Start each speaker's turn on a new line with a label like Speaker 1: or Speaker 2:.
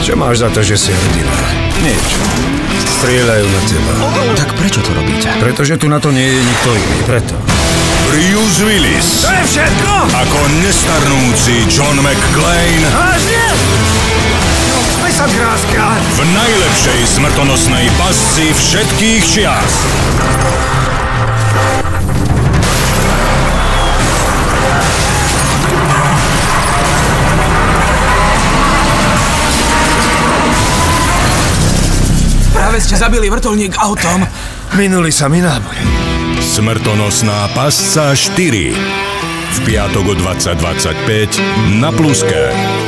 Speaker 1: Čo máš za to, že si hrdina?
Speaker 2: Nič.
Speaker 1: Strieľajú na teba.
Speaker 2: Tak prečo to robíte?
Speaker 1: Pretože tu na to nie je nikto iný, preto.
Speaker 3: Bruce Willis.
Speaker 1: To je všetko!
Speaker 3: Ako nestarnúci John McClane.
Speaker 1: Vážne? No, sme sa kráska.
Speaker 3: V najlepšej smrtonosnej pasci všetkých čias.
Speaker 2: Práve ste zabili vrtuľník autom.
Speaker 1: Minuli sa mi náboje.
Speaker 3: Smrtonosná pasca 4. V piatok o 20:25 na Pluske.